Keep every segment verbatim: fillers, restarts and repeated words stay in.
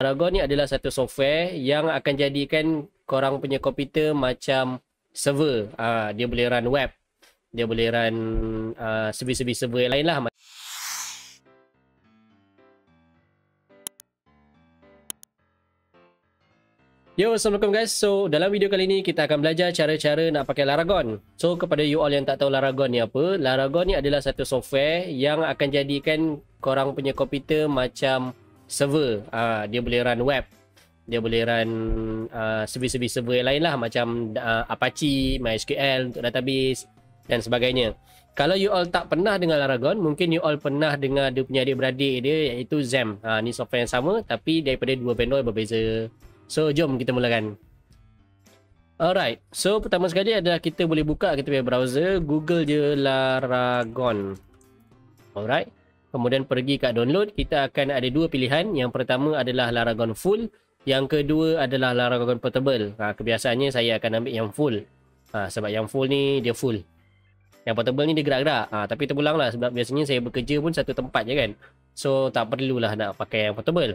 Laragon ni adalah satu software yang akan jadikan korang punya komputer macam server. Uh, dia boleh run web. Dia boleh run uh, servis-servis server lain lah. Yo, Assalamualaikum guys. So, dalam video kali ni kita akan belajar cara-cara nak pakai Laragon. So, kepada you all yang tak tahu Laragon ni apa, Laragon ni adalah satu software yang akan jadikan korang punya komputer macam server. Uh, dia boleh run web. Dia boleh run uh, servis-servis server lain lah, macam uh, Apache, MySQL untuk database dan sebagainya. Kalau you all tak pernah dengar Laragon, mungkin you all pernah dengar dia punya adik-beradik dia, iaitu Xamarin. Uh, ni software yang sama tapi daripada dua vendor berbeza. So, jom kita mulakan. Alright, so pertama sekali adalah kita boleh buka kita punya browser, Google je Laragon. Alright, kemudian pergi kat download, kita akan ada dua pilihan. Yang pertama adalah Laragon Full, yang kedua adalah Laragon Portable. Ha, kebiasaannya saya akan ambil yang full. Ha, sebab yang full ni dia full. Yang portable ni dia gerak-gerak. Ha, tapi terpulang lah sebab biasanya saya bekerja pun satu tempat je kan. So, tak perlulah nak pakai yang portable.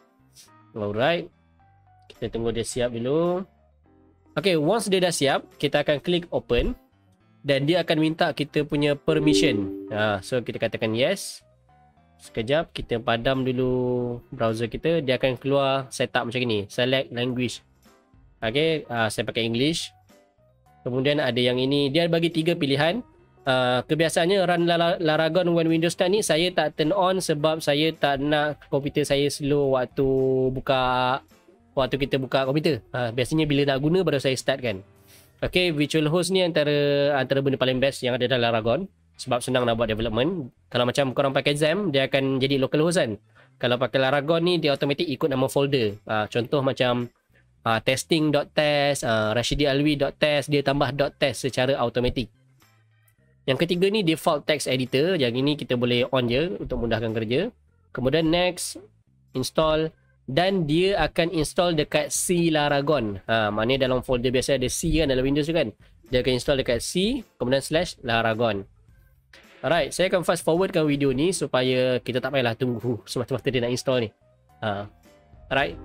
Alright. Kita tunggu dia siap dulu. Okay, once dia dah siap, kita akan klik open. Dan dia akan minta kita punya permission. Ha, so, kita katakan yes. Sekejap, kita padam dulu browser kita. Dia akan keluar setup macam ni. Select language. Okay, uh, saya pakai English. Kemudian ada yang ini. Dia bagi tiga pilihan. Uh, kebiasaannya run Laragon when Windows start ni saya tak turn on sebab saya tak nak komputer saya slow waktu buka... Waktu kita buka komputer. Ha, biasanya bila nak guna baru saya start kan. Okay, virtual host ni antara antara benda paling best yang ada dalam Laragon. Sebab senang nak buat development. Kalau macam korang pakai Xamarin, dia akan jadi local host kan. Kalau pakai Laragon ni, dia automatic ikut nama folder. Ha, contoh macam ha, testing.test, ha, rashidialwi.test, dia tambah .test secara automatic. Yang ketiga ni default text editor. Yang ini kita boleh on je untuk mudahkan kerja. Kemudian next, install. Dan dia akan install dekat C Laragon. Ha, maknanya dalam folder biasa ada C kan dalam Windows tu kan. Dia akan install dekat C, kemudian slash Laragon. Alright, saya akan fast forwardkan video ni supaya kita tak payahlah tunggu semata-mata dia nak install ni. Ha. Alright.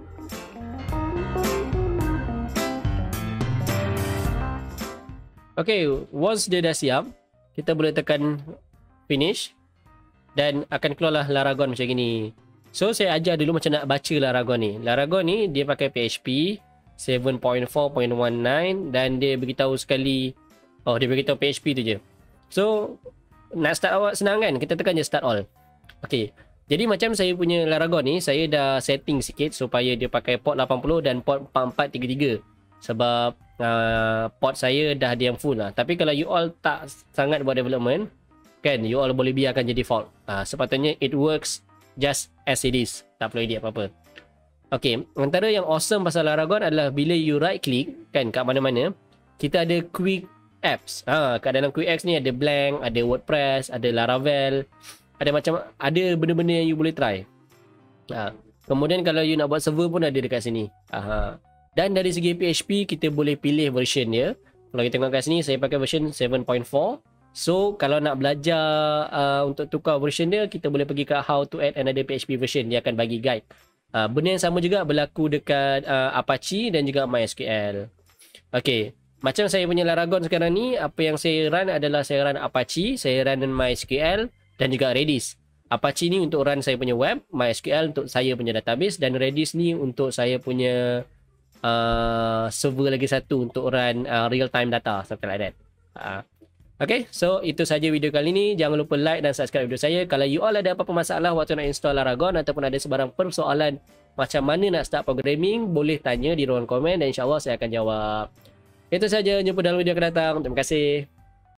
Okay, once dia dah siap, kita boleh tekan finish. Dan akan keluarlah Laragon macam ni. So, saya ajar dulu macam nak baca Laragon ni. Laragon ni, dia pakai P H P tujuh titik empat titik sembilan dan dia beritahu sekali, oh, dia beritahu P H P tu je. So, nak start awak senang kan? Kita tekan je start all. Okay. Jadi, macam saya punya Laragon ni, saya dah setting sikit supaya dia pakai port lapan puluh dan port empat empat tiga tiga. Sebab uh, port saya dah ada yang full lah. Tapi kalau you all tak sangat buat development, kan, you all boleh biarkan je default. Uh, sepatutnya it works just as it is. Tak perlu edit apa-apa. Okay, antara yang awesome pasal Laragon adalah bila you right click kan kat mana-mana, kita ada quick apps. Ha, kat dalam quick apps ni ada blank, ada WordPress, ada Laravel, ada macam ada benda-benda yang you boleh try. Ha, kemudian kalau you nak buat server pun ada dekat sini. Ha, dan dari segi P H P kita boleh pilih version dia. Kalau kita tengok kat sini saya pakai version tujuh titik empat. So, kalau nak belajar uh, untuk tukar version dia, kita boleh pergi ke how to add another P H P version. Dia akan bagi guide. Uh, benda yang sama juga berlaku dekat uh, Apache dan juga MySQL. Okay. Macam saya punya Laragon sekarang ni, apa yang saya run adalah saya run Apache, saya run MySQL dan juga Redis. Apache ni untuk run saya punya web, MySQL untuk saya punya database dan Redis ni untuk saya punya uh, server lagi satu untuk run uh, real-time data. Something like that. Uh, Okay, so itu saja video kali ni. Jangan lupa like dan subscribe video saya. Kalau you all ada apa-apa masalah waktu nak install Laragon ataupun ada sebarang persoalan macam mana nak start programming, boleh tanya di ruang komen dan insyaAllah saya akan jawab. Itu saja, jumpa dalam video akan datang. Terima kasih.